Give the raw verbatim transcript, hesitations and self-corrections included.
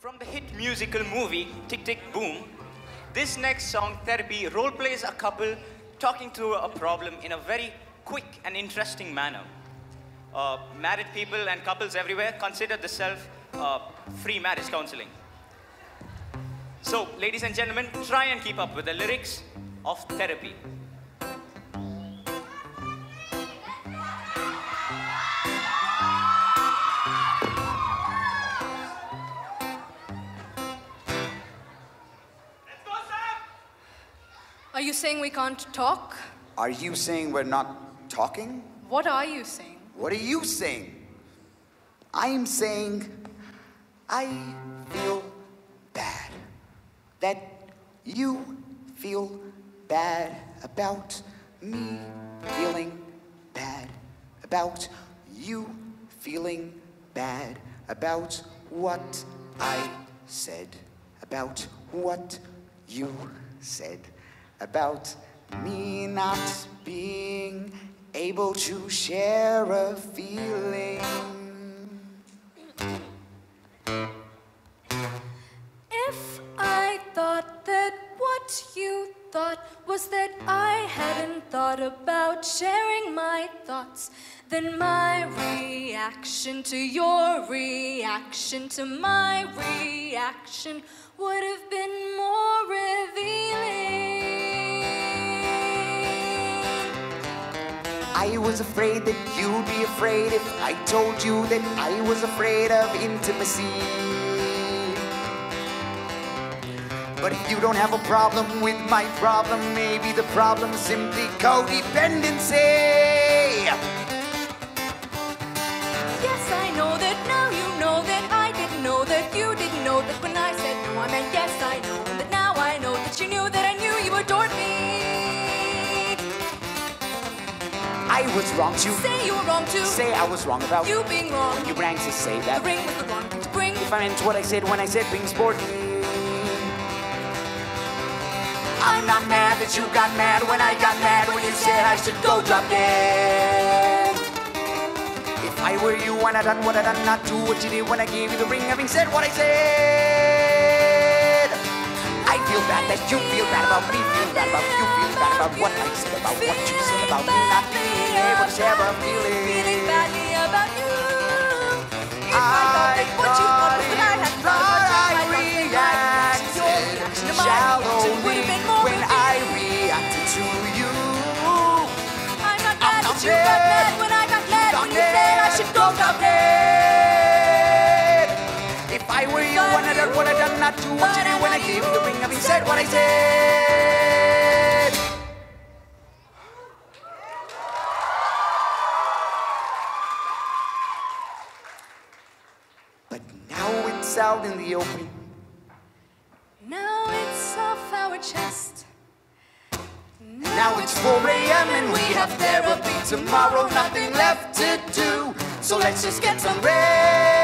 From the hit musical movie Tick Tick Boom, this next song, Therapy, role plays a couple talking through a problem in a very quick and interesting manner. Uh, married people and couples everywhere consider the self uh, free marriage counseling. So, ladies and gentlemen, try and keep up with the lyrics of Therapy. Are you saying we can't talk? Are you saying we're not talking? What are you saying? What are you saying? I'm saying I feel bad. That you feel bad about me feeling bad about you feeling bad about what I said, about what you said, about me not being able to share a feeling. If I thought that what you thought was that I hadn't thought about sharing my thoughts, then my reaction to your reaction to my reaction would have been more revealing. I was afraid that you'd be afraid if I told you that I was afraid of intimacy. But if you don't have a problem with my problem, maybe the problem's simply codependency. Yes, I know that now you know that I didn't know that you didn't know that when I said no, I meant yes, I know that now I know that you knew that I knew you adored me. I was wrong to say you were wrong to say I was wrong about you being wrong. When you rang to say that the ring was the wrong thing to bring. If I meant what I said when I said being sporty. I'm not mad that you got mad when I got mad when you said I should go drop dead. If I were you when I done what I done, not do what you did when I gave you the ring, having said what I said. I feel bad that you feel bad about me, feel bad about you, feel bad about what I said, about what you said about me not being able to share a feeling. Feeling badly about you. If I, I thought that what you thought was that I had thought, I reacted shallowly when I reacted to you. I'm not mad that you got mad when I got mad when you said I should go drop dead. If I were you, when I done what I done, not do what you did when I gave you the ring, having said what I said. But now it's out in the open. Now it's off our chest. Now, now it's four A M and we have therapy tomorrow. Nothing left to do, so let's just get some rest.